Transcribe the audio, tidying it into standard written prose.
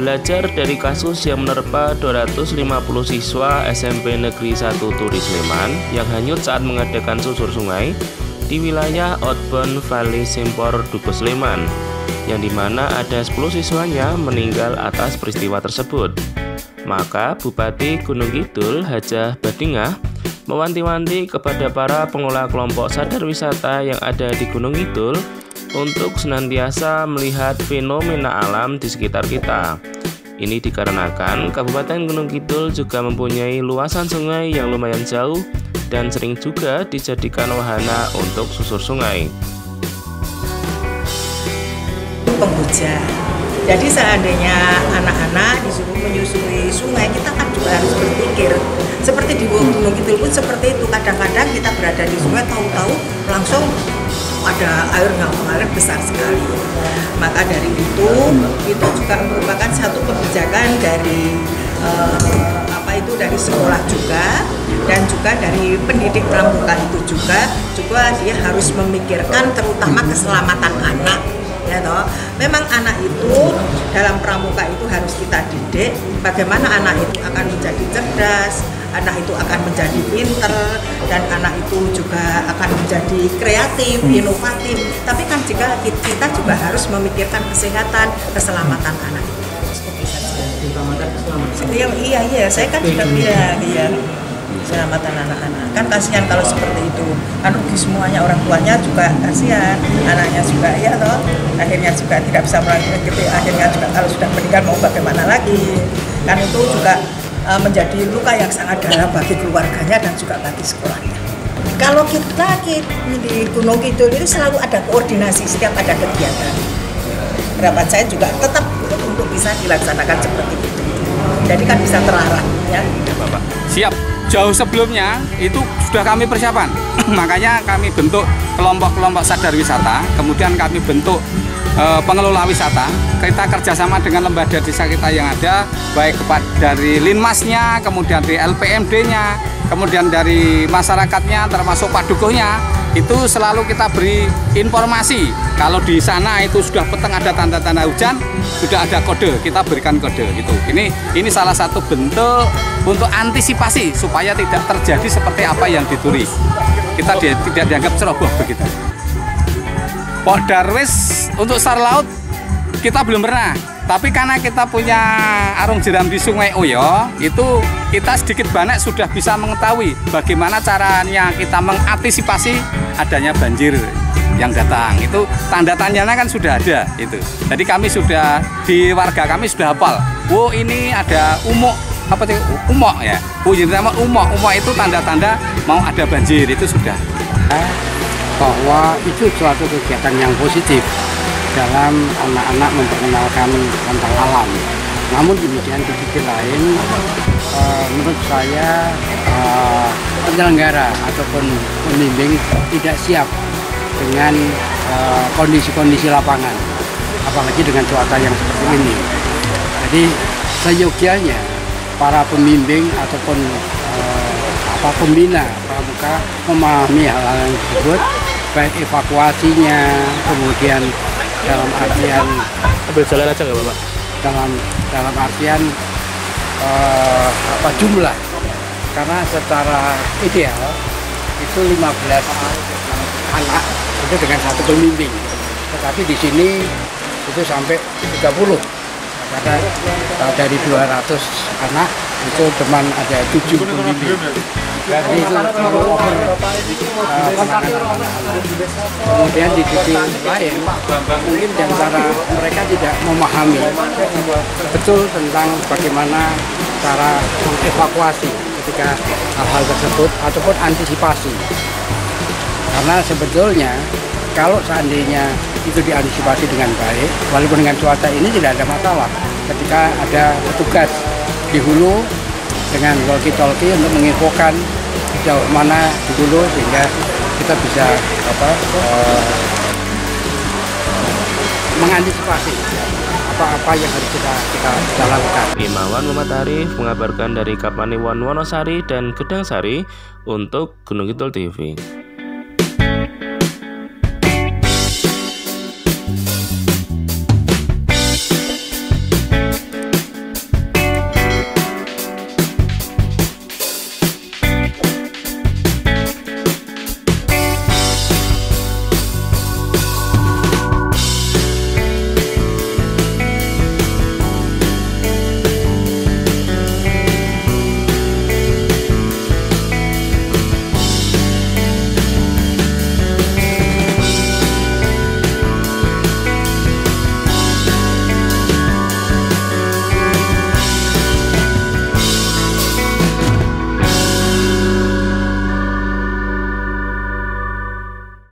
Belajar dari kasus yang menerpa 250 siswa SMP Negeri 1 Turi Sleman yang hanyut saat mengadakan susur sungai di wilayah Outbound Valley Simpor Dukuh Sleman, yang dimana ada 10 siswanya meninggal atas peristiwa tersebut. Maka Bupati Gunung Kidul Hajah Badingah mewanti-wanti kepada para pengelola kelompok sadar wisata yang ada di Gunung Kidul untuk senantiasa melihat fenomena alam di sekitar kita. Ini dikarenakan Kabupaten Gunung Kidul juga mempunyai luasan sungai yang lumayan jauh dan sering juga dijadikan wahana untuk susur sungai. Penghujan. Jadi seandainya anak-anak disuruh menyusuri sungai, kita kan juga harus berpikir. Seperti di Gunung Kidul pun seperti itu. Kadang-kadang kita berada di sungai, tahu-tahu langsung ada air yang mengalir besar sekali. Maka dari itu juga merupakan satu kebijakan dari dari sekolah juga, dan juga dari pendidik pramuka itu juga dia harus memikirkan terutama keselamatan anak. Ya toh, memang anak itu dalam pramuka itu harus kita didik bagaimana anak itu akan menjadi cerdas, anak itu akan menjadi pinter, dan anak itu juga akan menjadi kreatif, inovatif. Tapi kan jika kita juga harus memikirkan kesehatan, keselamatan anak. Iya, saya kan juga bilang, iya. Keselamatan anak-anak kan kasihan kalau seperti itu, kan rugi semuanya, orang tuanya juga kasihan, anaknya juga ya toh, akhirnya juga tidak bisa melanjutkan gitu, akhirnya juga kalau sudah meninggal mau bagaimana lagi, kan itu juga menjadi luka yang sangat dalam bagi keluarganya dan juga bagi sekolahnya. Kalau kita di Gunung Kidul itu selalu ada koordinasi setiap ada kegiatan. Harapan saya juga tetap untuk bisa dilaksanakan seperti itu, jadi kan bisa terarah ya. Bapak. Siap. Jauh sebelumnya itu sudah kami persiapan, makanya kami bentuk kelompok-kelompok sadar wisata, kemudian kami bentuk pengelola wisata. Kita kerjasama dengan lembaga desa kita yang ada, baik dari Linmasnya, kemudian dari LPMD-nya, kemudian dari masyarakatnya, termasuk Pak Dukuhnya. Itu selalu kita beri informasi. Kalau di sana itu sudah petang ada tanda-tanda hujan, sudah ada kode, kita berikan kode gitu. Ini salah satu bentuk untuk antisipasi supaya tidak terjadi seperti apa yang ditulis. Kita tidak dianggap ceroboh begitu. Pok Darwis untuk sar laut kita belum pernah. Tapi karena kita punya arung jeram di Sungai Oyo, itu kita sedikit banyak sudah bisa mengetahui bagaimana caranya kita mengantisipasi adanya banjir yang datang. Itu tanda tanyanya kan sudah ada itu. Jadi kami sudah, di warga kami sudah hafal. Oh, ini ada umok, apa sih umok ya? Oh, jadi nama umok itu tanda-tanda mau ada banjir, itu sudah. Bahwa itu suatu kegiatan yang positif dalam anak-anak memperkenalkan tentang alam. Namun demikian di sisi lain, menurut saya penyelenggara ataupun pembimbing tidak siap dengan kondisi-kondisi lapangan, apalagi dengan cuaca yang seperti ini. Jadi seyogianya para pembimbing ataupun pembina pramuka memahami hal-hal yang tersebut, baik evakuasinya, kemudian dalam artian ambil jalan aja nggak Bapak? Dalam artian jumlah, karena secara ideal itu 15 anak itu dengan satu pembimbing, tetapi di sini itu sampai 30, karena dari 200 anak itu teman ada 7 pembimbing. Jadi itu kemudian di sisi lain mungkin di antara mereka tidak memahami betul tentang bagaimana cara mengevakuasi ketika hal-hal tersebut ataupun antisipasi. Karena sebetulnya kalau seandainya itu diantisipasi dengan baik, walaupun dengan cuaca ini tidak ada masalah. Ketika ada petugas di hulu dengan walkie-talkie untuk menginfokan sejauh mana di hulu, sehingga kita bisa mengantisipasi apa yang harus kita lakukan. Imawan Muhammad Arif mengabarkan dari Kapaniwon Wonosari dan Gedang Sari untuk Gunung Kidul TV.